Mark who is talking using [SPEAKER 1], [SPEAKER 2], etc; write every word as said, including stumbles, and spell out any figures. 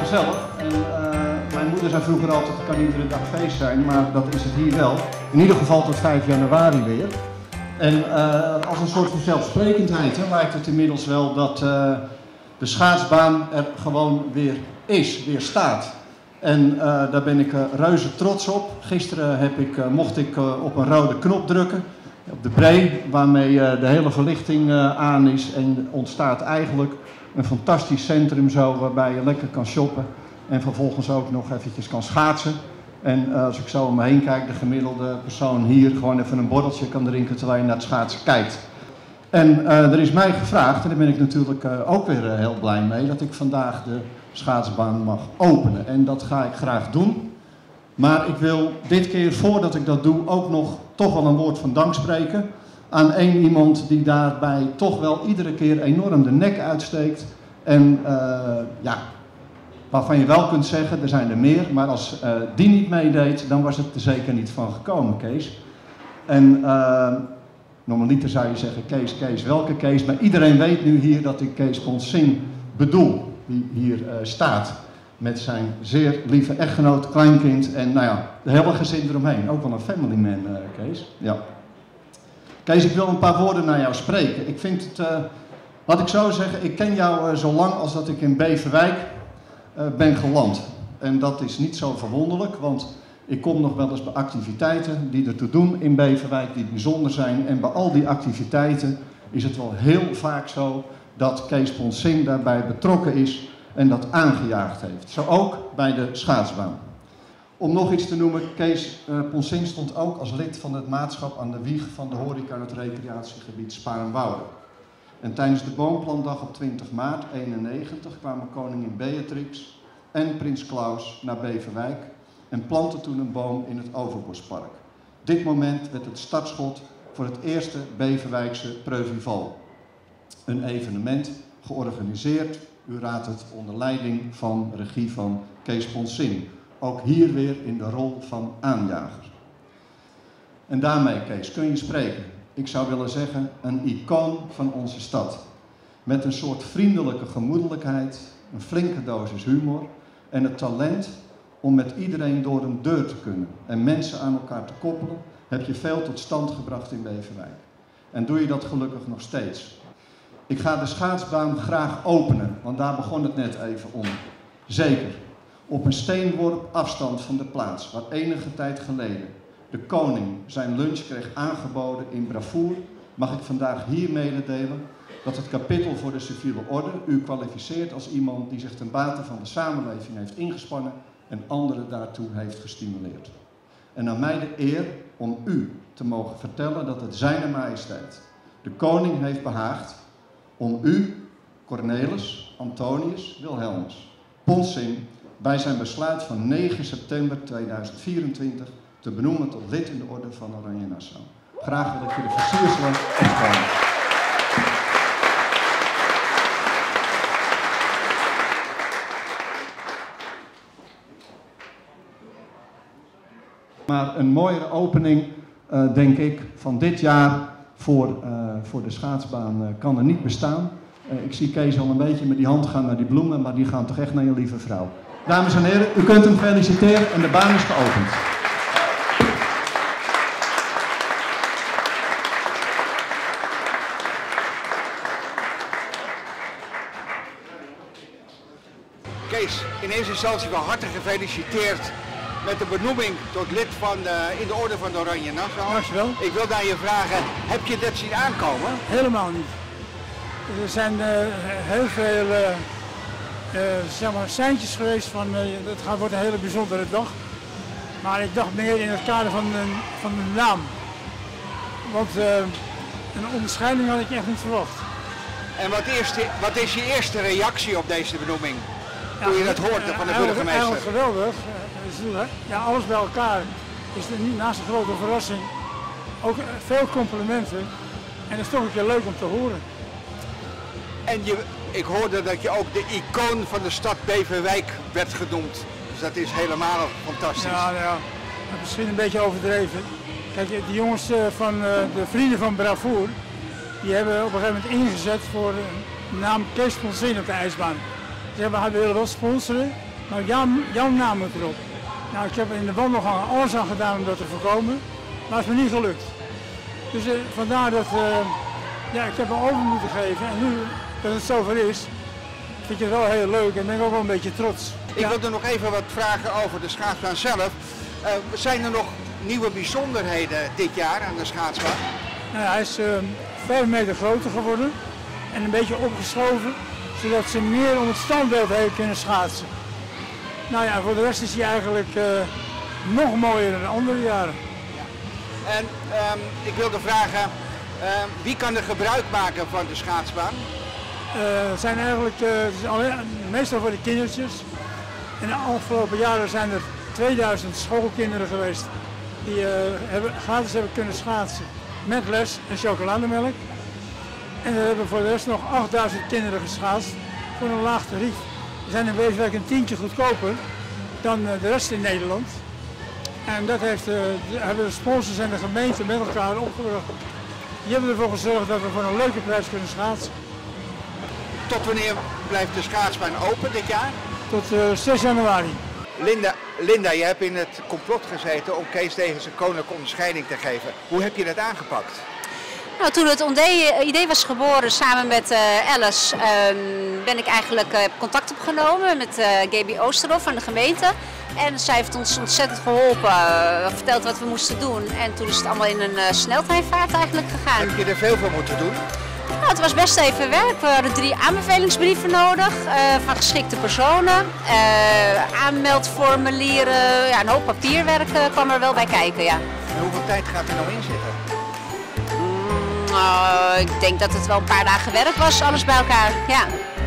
[SPEAKER 1] gezellig. En, uh, mijn moeder zei vroeger altijd, het kan iedere dag feest zijn, maar dat is het hier wel. In ieder geval tot vijf januari weer. En uh, als een soort van zelfsprekendheid hè, lijkt het inmiddels wel dat uh, de schaatsbaan er gewoon weer is, weer staat. En uh, daar ben ik uh, reuze trots op. Gisteren heb ik, uh, mocht ik uh, op een rode knop drukken, op de bree, waarmee uh, de hele verlichting uh, aan is. En ontstaat eigenlijk een fantastisch centrum zo, waarbij je lekker kan shoppen. En vervolgens ook nog eventjes kan schaatsen. En uh, als ik zo om me heen kijk, de gemiddelde persoon hier gewoon even een borreltje kan drinken terwijl je naar het schaatsen kijkt. En uh, er is mij gevraagd, en daar ben ik natuurlijk uh, ook weer uh, heel blij mee, dat ik vandaag de schaatsbaan mag openen. En dat ga ik graag doen. Maar ik wil dit keer, voordat ik dat doe, ook nog toch wel een woord van dank spreken aan één iemand die daarbij toch wel iedere keer enorm de nek uitsteekt. En uh, ja, waarvan je wel kunt zeggen, er zijn er meer, maar als uh, die niet meedeed, dan was het er zeker niet van gekomen, Kees. En uh, normaliter zou je zeggen, Kees, Kees, welke Kees? Maar iedereen weet nu hier dat ik Kees Ponsing bedoel, die hier uh, staat. Met zijn zeer lieve echtgenoot, kleinkind en nou ja, de hele gezin eromheen. Ook wel een family man, uh, Kees. Ja. Kees, ik wil een paar woorden naar jou spreken. Ik vind het, uh, laat ik zo zeggen, ik ken jou uh, zo lang als dat ik in Beverwijk uh, ben geland. En dat is niet zo verwonderlijk, want ik kom nog wel eens bij activiteiten die ertoe doen in Beverwijk, die bijzonder zijn. En bij al die activiteiten is het wel heel vaak zo dat Kees Ponsing daarbij betrokken is en dat aangejaagd heeft. Zo ook bij de schaatsbaan. Om nog iets te noemen, Kees uh, Ponsing stond ook als lid van het maatschap aan de wieg van de horeca en het recreatiegebied Sparenwoude. En tijdens de boomplantdag op twintig maart eenennegentig kwamen koningin Beatrix en prins Klaus naar Beverwijk en plantten toen een boom in het Overbospark. Dit moment werd het startschot voor het eerste Beverwijkse Preuvival. Een evenement georganiseerd, u raadt het, onder leiding van regie van Kees Ponsing. Ook hier weer in de rol van aanjager. En daarmee, Kees, kun je spreken. Ik zou willen zeggen, een icoon van onze stad. Met een soort vriendelijke gemoedelijkheid, een flinke dosis humor en het talent om met iedereen door een deur te kunnen en mensen aan elkaar te koppelen, heb je veel tot stand gebracht in Beverwijk. En doe je dat gelukkig nog steeds. Ik ga de schaatsbaan graag openen, want daar begon het net even om. Zeker, op een steenworp afstand van de plaats, waar enige tijd geleden de koning zijn lunch kreeg aangeboden in bravoer, mag ik vandaag hier mededelen dat het kapittel voor de civiele orde u kwalificeert als iemand die zich ten bate van de samenleving heeft ingespannen en anderen daartoe heeft gestimuleerd. En aan mij de eer om u te mogen vertellen dat het Zijne Majesteit, de koning, heeft behaagd om u, Cornelis Antonius Wilhelmus Ponsing, bij zijn besluit van negen september tweeduizend vierentwintig te benoemen tot lid in de orde van Oranje Nassau. Graag wil ik je de versierselen ontvangen. Maar een mooiere opening, uh, denk ik, van dit jaar voor, uh, voor de schaatsbaan uh, kan er niet bestaan. Uh, ik zie Kees al een beetje met die hand gaan naar die bloemen, maar die gaan toch echt naar je lieve vrouw. Dames en heren, u kunt hem feliciteren en de baan is geopend.
[SPEAKER 2] Kees, in eerste instantie wel hartelijk gefeliciteerd met de benoeming tot lid van de, in de orde van de Oranje Nassau.
[SPEAKER 3] Dankjewel.
[SPEAKER 2] Ik wil naar je vragen, heb je dat zien aankomen?
[SPEAKER 3] Helemaal niet. Er zijn uh, heel veel uh, uh, zeg maar seintjes geweest van uh, het gaat, wordt een hele bijzondere dag. Maar ik dacht meer in het kader van de, van de naam. Want uh, een onderscheiding had ik echt niet verwacht.
[SPEAKER 2] En wat, eerste, wat is je eerste reactie op deze benoeming? Toen je dat hoorde van de burgemeester?
[SPEAKER 3] Eigenlijk geweldig. Ja, alles bij elkaar is er niet naast een grote verrassing. Ook veel complimenten. En dat is toch een keer leuk om te horen.
[SPEAKER 2] En je, ik hoorde dat je ook de icoon van de stad Beverwijk werd genoemd. Dus dat is helemaal fantastisch.
[SPEAKER 3] Ja, ja. Misschien een beetje overdreven. Kijk, de jongens van de Vrienden van Bravoer, die hebben op een gegeven moment ingezet voor de naam Kees Ponsing op de ijsbaan. Ze hebben, we willen wel sponsoren, maar jouw, jouw naam moet erop. Nou, ik heb in de wandelgangen alles aan gedaan om dat te voorkomen, maar het is me niet gelukt. Dus uh, vandaar dat uh, ja, ik heb hem over moeten geven en nu dat het zover is, vind ik het wel heel leuk en ben ik ook wel een beetje trots.
[SPEAKER 2] Ik wil er nog even wat vragen over de schaatsbaan zelf. Uh, zijn er nog nieuwe bijzonderheden dit jaar aan de schaatsbaan?
[SPEAKER 3] Nou, hij is uh, vijf meter groter geworden en een beetje opgeschoven, zodat ze meer om het standbeeld heen kunnen schaatsen. Nou ja, voor de rest is hij eigenlijk uh, nog mooier dan andere jaren.
[SPEAKER 2] Ja. En um, ik wilde vragen, uh, wie kan er gebruik maken van de schaatsbaan?
[SPEAKER 3] Uh, het zijn eigenlijk, uh, het is alleen, meestal voor de kindertjes. In de afgelopen jaren zijn er tweeduizend schoolkinderen geweest die uh, hebben, gratis hebben kunnen schaatsen met les en chocolademelk. En er hebben voor de rest nog achtduizend kinderen geschaatst voor een laag tarief. We zijn in wezenlijk een tientje goedkoper dan uh, de rest in Nederland. En dat heeft, uh, de, hebben de sponsors en de gemeente met elkaar opgebracht. Die hebben ervoor gezorgd dat we voor een leuke prijs kunnen schaatsen.
[SPEAKER 2] Tot wanneer blijft de schaatsbaan open dit jaar?
[SPEAKER 3] Tot uh, zes januari.
[SPEAKER 2] Linda, Linda, je hebt in het complot gezeten om Kees Degens een koninklijke onderscheiding te geven. Hoe heb je dat aangepakt?
[SPEAKER 4] Nou, toen het idee was geboren samen met uh, Alice, uh, ben ik eigenlijk uh, contact opgenomen met uh, Gaby Oosterhoff van de gemeente. En zij heeft ons ontzettend geholpen, uh, verteld wat we moesten doen. En toen is het allemaal in een uh, sneltreinvaart eigenlijk gegaan.
[SPEAKER 2] Heb je er veel voor moeten doen?
[SPEAKER 4] Nou, het was best even werk. We hadden drie aanbevelingsbrieven nodig uh, van geschikte personen. Uh, aanmeldformulieren, ja, een hoop papierwerk uh, kwam er wel bij kijken. Ja.
[SPEAKER 2] En hoeveel tijd gaat er nou in zitten?
[SPEAKER 4] Mm, uh, ik denk dat het wel een paar dagen werk was, alles bij elkaar. Ja.